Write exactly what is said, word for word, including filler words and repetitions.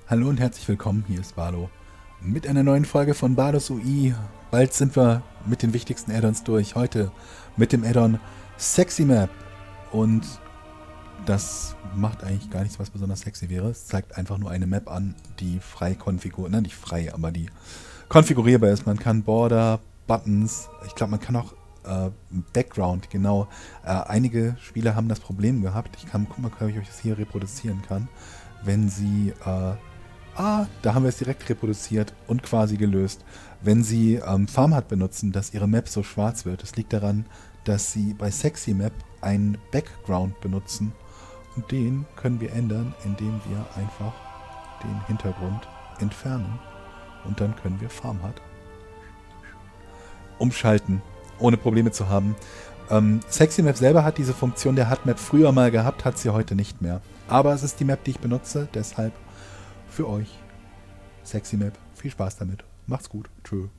Hallo und herzlich willkommen, hier ist Bardo mit einer neuen Folge von Bardos U I. Bald sind wir mit den wichtigsten Add-ons durch. Heute mit dem Add-on Sexy Map. Und das macht eigentlich gar nichts, was besonders sexy wäre. Es zeigt einfach nur eine Map an, die frei konfiguriert, nein, nicht frei, aber die konfigurierbar ist. Man kann Border, Buttons, ich glaube, man kann auch äh, Background, genau. Äh, einige Spieler haben das Problem gehabt. Ich kann, guck mal, ob ich euch das hier reproduzieren kann. Wenn sie, äh, ah, da haben wir es direkt reproduziert und quasi gelöst. Wenn sie ähm, FarmHUD benutzen, dass ihre Map so schwarz wird, das liegt daran, dass sie bei Sexy Map einen Background benutzen. Und den können wir ändern, indem wir einfach den Hintergrund entfernen. Und dann können wir FarmHUD umschalten, ohne Probleme zu haben. Ähm, Sexy Map selber hat diese Funktion der H U D-Map früher mal gehabt, hat sie heute nicht mehr. Aber es ist die Map, die ich benutze, deshalb für euch Sexy Map. Viel Spaß damit. Macht's gut. Tschö.